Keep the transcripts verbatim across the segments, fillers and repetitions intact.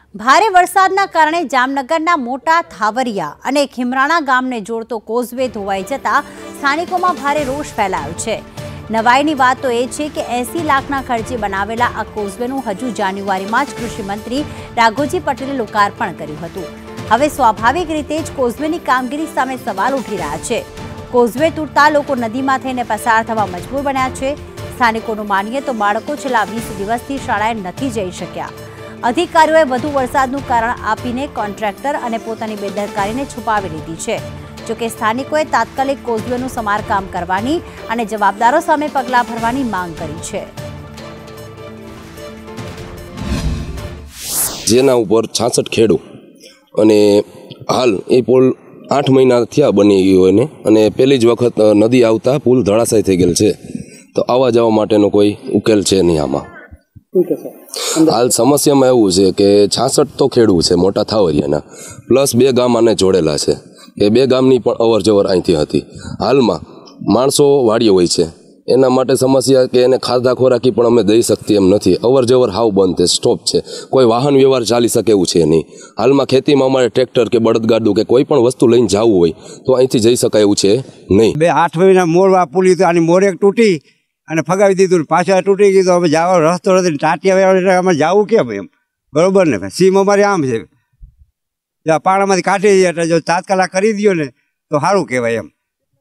ભારે વરસાદના કારણે જામનગરના મોટા થાવરિયા અને ખીમરાણા ગામને જોડતો કોઝવે ધોવાઈ જતા સ્થાનિકોમાં ભારે રોષ ફેલાયો છે। નવાઈની વાત તો એ છે કે એસી લાખના ખર્ચે બનાવેલા આ કોઝવેનું હજુ જાન્યુઆરીમાં જ કૃષિમંત્રી રાઘોજી પટેલે લોકાર્પણ કર્યું હતું। હવે સ્વાભાવિક રીતે જ કોઝવેની કામગીરી સામે સવાલ ઉઠી રહ્યા છે। કોઝવે તૂટતા લોકો નદીમાં થઈને પસાર થવા મજબૂર બન્યા છે। સ્થાનિકોનું માનીએ તો બાળકો છેલ્લા વીસ દિવસથી શાળાએ નથી જઈ શક્યા। અધિકારીઓએ વધુ વરસાદનું કારણ આપીને કોન્ટ્રાક્ટર અને પોતાની બેદરકારીને છુપાવી લીધી છે। જોકે સ્થાનિકોએ તાત્કાલિક કોઝવેનું સમારકામ કરવાની અને જવાબદારો સામે પગલાં ભરવાની માંગ કરી છે। જેના ઉપર છાસઠ ખેડૂ અને હાલ એ પુલ આઠ મહિના થયા બની ગયો એને અને પહેલી જ વખત નદી આવતા પુલ ધડાશાય થઈ ગયેલ છે। તો આવવા જવા માટેનો કોઈ ઉકેલ છે નહીં આમાં। હાલ સમસ્યામાં એવું છે કે છાસઠ તો ખેડૂ છે મોટા થાવરિયાના, પ્લસ બે ગામ આને જોડેલા છે। એ બે ગામની પણ અવર જવર અહીંથી હતી। હાલમાં માણસો વાડીએ હોય છે, એના માટે સમસ્યા કે એને ખાધા ખોરાકી પણ અમે દઈ શકતી એમ નથી। અવર જવર હાવ બંધ છે, સ્ટોપ છે, કોઈ વાહન વ્યવહાર ચાલી શકે એવું છે નહીં। હાલમાં ખેતીમાં અમારે ટ્રેક્ટર કે બળદગાડું કે કોઈ પણ વસ્તુ લઈને જવું હોય તો અહીંથી જઈ શકાય એવું છે નહીં। બે આઠ મહિના મોરવા પુલી આની મોર એક તૂટી અને ફગાવી દીધું, પાછા તૂટી ગયું, તો અમે જવાનો રસ્તો નથી, ટાંટિયા અમે જવું કેમ એમ, બરોબર ને? સીમ અમારી આમ છે, પાણામાંથી કાઢી દઈએ એટલે જો તાત્કાલિક કરી દો ને તો સારું કહેવાય એમ।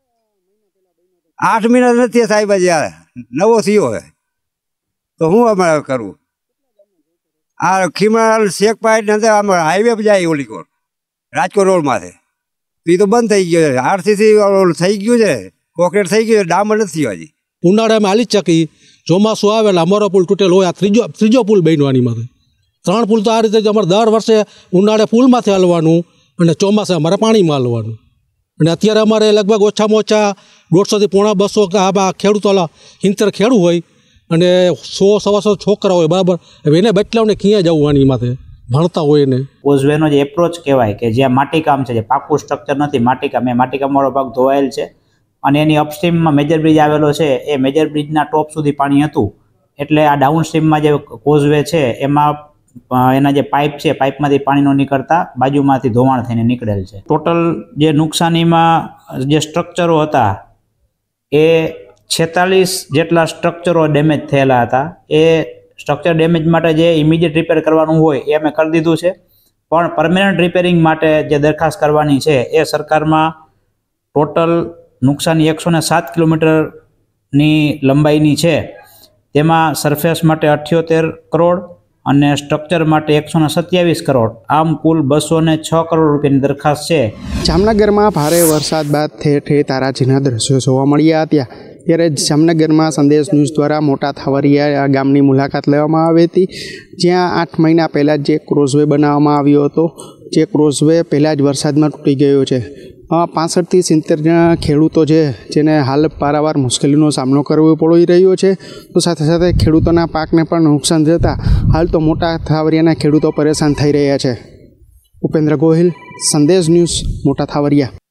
આઠ મહિના નથી સાહેબ, યાર નવો થયો હોય તો હું અમારે કરવું? આ ખીમરાણા શેખ પાઇટ અંદર અમારે હાઈવે જાય ઓલી કોર રાજકોટ રોડમાંથી, એ તો બંધ થઈ ગયો છે। આરસીસી થઈ ગયું છે, કોન્ક્રીટ થઈ ગયું છે, ડામર નથી હજી। ઉનાળામાં હાલી ચકી, ચોમાસું આવેલા અમારો પુલ તૂટેલો હોય, આ ત્રીજો ત્રીજો પુલ બન્યો આની માથે। ત્રણ પુલ તો આ રીતે જ અમારે દર વર્ષે ઉનાળે પુલમાંથી હાલવાનું અને ચોમાસે અમારે પાણીમાં હાલવાનું। અને અત્યારે અમારે લગભગ ઓછામાં ઓછા દોઢસોથી પોણા બસો આવા ખેડૂતો હિંતર ખેડૂ હોય અને સો સવાસો છોકરા હોય, બરાબર? હવે એને બચલાવને ક્યાં જવું આની માથે ભણતા હોય એને? કોઝવેનો જે એપ્રોચ કહેવાય કે જ્યાં માટીકામ છે, જે પાકું સ્ટ્રક્ચર નથી, માટીકામ, એ માટીકામવાળો ભાગ ધોવાયેલ છે અને એની અપસ્ટ્રીમમાં મેજર બ્રિજ આવેલો છે, એ મેજર બ્રિજના ટોપ સુધી પાણી હતું, એટલે આ ડાઉનસ્ટ્રીમમાં જે કોઝવે છે એમાં એના જે પાઇપ છે, પાઇપમાંથી પાણીનો નીકળતા બાજુમાંથી ધોવાણ થઈને નીકળેલ છે। ટોટલ જે નુકસાનીમાં જે સ્ટ્રક્ચરો હતા એ છેતાલીસ જેટલા સ્ટ્રક્ચરો ડેમેજ થયેલા હતા। એ સ્ટ્રક્ચર ડેમેજ માટે જે ઇમિડિયેટ રિપેર કરવાનું હોય એ અમે કરી દીધું છે, પણ પરમેનન્ટ રિપેરિંગ માટે જે દરખાસ્ત કરવાની છે એ સરકારમાં ટોટલ નુકસાની એકસો ને સાત કિલોમીટરની લંબાઈની છે, તેમાં સરફેસ માટે અઠ્યોતેર કરોડ અને સ્ટ્રક્ચર માટે એકસો ને સત્યાવીસ કરોડ, આમ કુલ બસો ને છ કરોડ રૂપિયાની દરખાસ્ત છે। જામનગરમાં ભારે વરસાદ બાદ ઠેર ઠેર તારાજીના દ્રશ્યો જોવા મળ્યા હતા। ત્યારે જામનગરમાં સંદેશ ન્યૂઝ દ્વારા મોટા થાવરિયા ગામની મુલાકાત લેવામાં આવી હતી, જ્યાં આઠ મહિના પહેલાં જ જે ક્રોઝવે બનાવવામાં આવ્યો હતો, જે ક્રોઝવે પહેલાં જ વરસાદમાં તૂટી ગયો છે। પાસઠથી સિત્તેર જણા ખેડૂતો છે જેને હાલ પારાવાર મુશ્કેલીનો સામનો કરવો પડી રહ્યો છે। તો સાથે સાથે ખેડૂતોના પાકને પણ નુકસાન જતાં હાલ તો મોટા થાવરિયાના ખેડૂતો પરેશાન થઈ રહ્યા છે। ઉપેન્દ્ર ગોહિલ, સંદેશ ન્યૂઝ, મોટા થાવરિયા।